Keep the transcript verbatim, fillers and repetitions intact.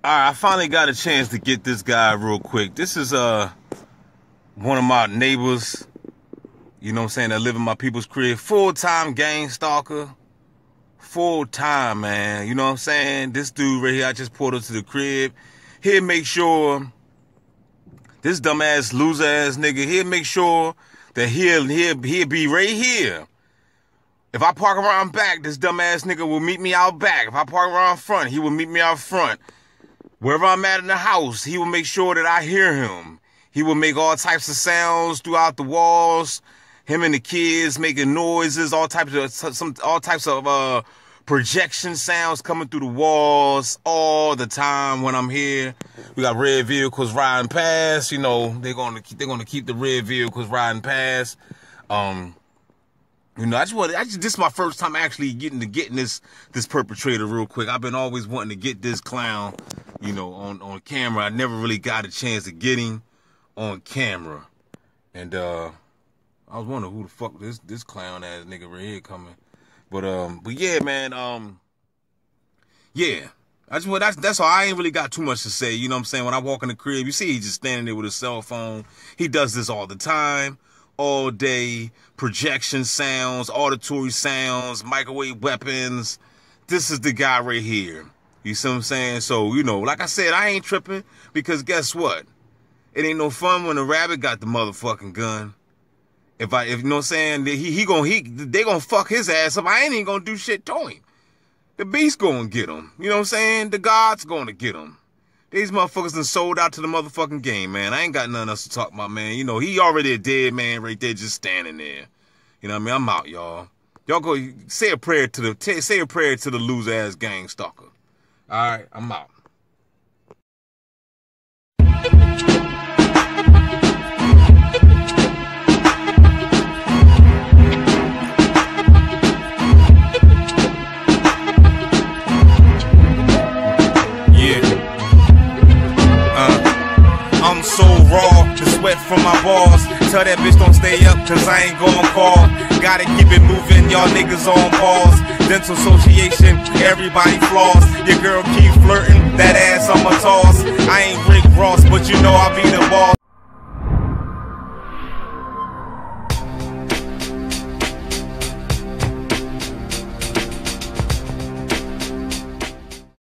Alright, I finally got a chance to get this guy real quick. This is uh one of my neighbors, you know what I'm saying, that live in my people's crib. Full-time gang stalker. Full-time, man. You know what I'm saying? This dude right here, I just pulled up to the crib. He'll make sure, this dumbass, loser-ass nigga, he'll make sure that he'll, he'll, he'll be right here. If I park around back, this dumbass nigga will meet me out back. If I park around front, he will meet me out front. Wherever I'm at in the house, he will make sure that I hear him. He will make all types of sounds throughout the walls. Him and the kids making noises, all types of some, all types of uh, projection sounds coming through the walls all the time when I'm here. We got red vehicles riding past. You know, they're gonna they're gonna keep the red vehicles riding past. Um, You know, I just want, I just, this is my first time actually getting to getting this, this perpetrator real quick. I've been always wanting to get this clown, you know, on, on camera. I never really got a chance to get him on camera. And, uh, I was wondering who the fuck this, this clown ass nigga right here coming. But, um, but yeah, man, um, yeah. I just, well, that's, that's all. I ain't really got too much to say. You know what I'm saying? When I walk in the crib, you see he's just standing there with his cell phone. He does this all the time. All day, projection sounds, auditory sounds, microwave weapons. This is the guy right here. You see what I'm saying? So, you know, like I said, I ain't tripping because guess what? It ain't no fun when the rabbit got the motherfucking gun. If I, if you know what I'm saying, he, he gonna, he, they gonna fuck his ass up. I ain't even gonna do shit to him. The beast gonna get him. You know what I'm saying? The God's gonna get him. These motherfuckers done sold out to the motherfucking game, man. I ain't got nothing else to talk about, man. You know, he already a dead man right there just standing there. You know what I mean? I'm out, y'all. Y'all go say a prayer to the, say a prayer to the loser-ass gang stalker. All right, I'm out. I'm so raw, the sweat from my balls. Tell that bitch don't stay up, cause I ain't gon' call. Gotta keep it moving, y'all niggas on pause. Dental association, everybody flaws. Your girl keep flirting, that